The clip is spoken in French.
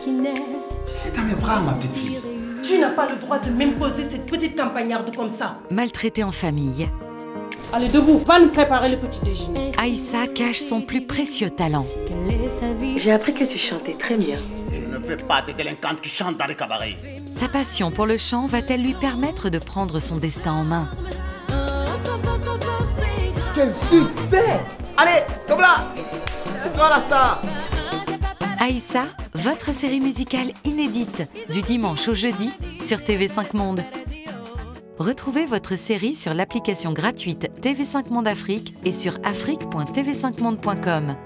C'est dans mes bras, ma petite fille. Tu n'as pas le droit de m'imposer cette petite campagnarde comme ça. Maltraitée en famille, Allez, debout, va nous préparer le petit déjeuner. Aïssa cache son plus précieux talent. J'ai appris que tu chantais très bien. Je ne veux pas des délinquantes qui chantent dans les cabarets. Sa passion pour le chant va-t-elle lui permettre de prendre son destin en main? Quel succès! Allez, comme là! C'est toi la star! Aïssa, votre série musicale inédite, du dimanche au jeudi sur TV5 Monde. Retrouvez votre série sur l'application gratuite TV5 Monde Afrique et sur afrique.tv5monde.com.